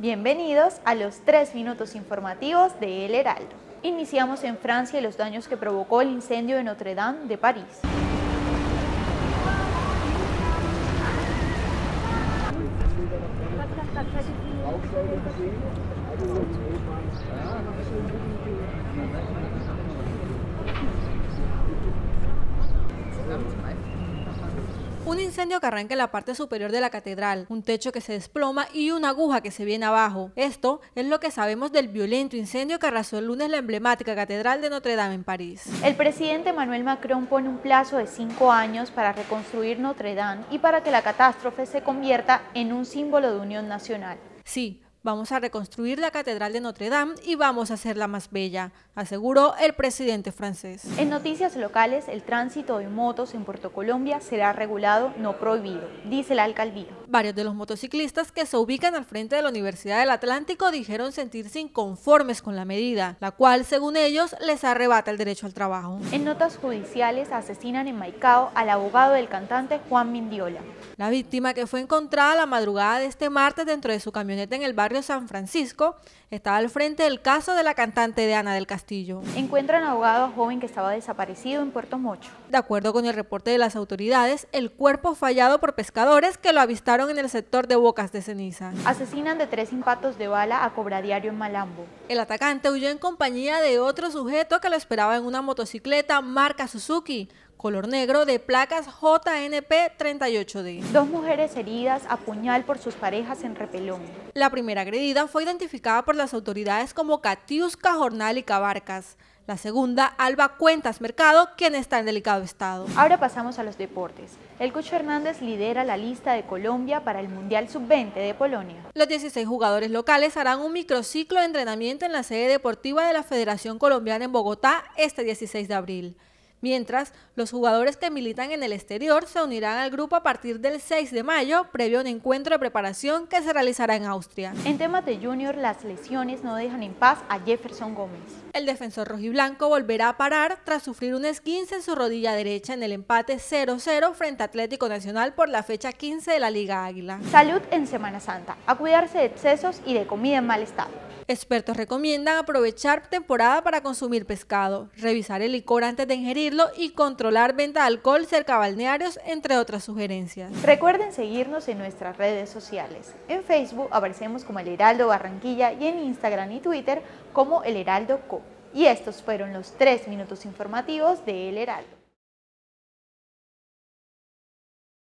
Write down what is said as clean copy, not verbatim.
Bienvenidos a los 3 minutos informativos de El Heraldo. Iniciamos en Francia y los daños que provocó el incendio de Notre Dame de París. Un incendio que arranca en la parte superior de la catedral, un techo que se desploma y una aguja que se viene abajo. Esto es lo que sabemos del violento incendio que arrasó el lunes la emblemática catedral de Notre Dame en París. El presidente Emmanuel Macron pone un plazo de 5 años para reconstruir Notre Dame y para que la catástrofe se convierta en un símbolo de unión nacional. Sí, vamos a reconstruir la catedral de Notre Dame y vamos a hacerla más bella, aseguró el presidente francés. En noticias locales, el tránsito de motos en Puerto Colombia será regulado, no prohibido, dice la alcaldía. Varios de los motociclistas que se ubican al frente de la Universidad del Atlántico dijeron sentirse inconformes con la medida, la cual, según ellos, les arrebata el derecho al trabajo. En notas judiciales, asesinan en Maicao al abogado del cantante Juan Mindiola. La víctima, que fue encontrada la madrugada de este martes dentro de su camioneta en el barrio San Francisco, estaba al frente del caso de la cantante Diana del Castillo. Encuentran ahogado a joven que estaba desaparecido en Puerto Mocho. De acuerdo con el reporte de las autoridades, el cuerpo fue hallado por pescadores que lo avistaron en el sector de Bocas de Ceniza. Asesinan de 3 impactos de bala a cobradiario en Malambo. El atacante huyó en compañía de otro sujeto que lo esperaba en una motocicleta marca Suzuki, color negro, de placas JNP 38D. 2 mujeres heridas a puñal por sus parejas en Repelón. La primera agredida fue identificada por las autoridades como Catiusca Jornal y Cabarcas. La segunda, Alba Cuentas Mercado, quien está en delicado estado. Ahora pasamos a los deportes. El Cucho Hernández lidera la lista de Colombia para el Mundial Sub-20 de Polonia. Los 16 jugadores locales harán un microciclo de entrenamiento en la sede deportiva de la Federación Colombiana en Bogotá este 16 de abril. Mientras, los jugadores que militan en el exterior se unirán al grupo a partir del 6 de mayo, previo a un encuentro de preparación que se realizará en Austria. En temas de Junior, las lesiones no dejan en paz a Jefferson Gómez. El defensor rojiblanco volverá a parar tras sufrir un esguince en su rodilla derecha en el empate 0-0 frente a Atlético Nacional por la fecha 15 de la Liga Águila. Salud en Semana Santa, a cuidarse de excesos y de comida en mal estado. Expertos recomiendan aprovechar temporada para consumir pescado, revisar el licor antes de ingerirlo y controlar venta de alcohol cerca de balnearios, entre otras sugerencias. Recuerden seguirnos en nuestras redes sociales. En Facebook aparecemos como El Heraldo Barranquilla y en Instagram y Twitter como El Heraldo Co. Y estos fueron los 3 minutos informativos de El Heraldo.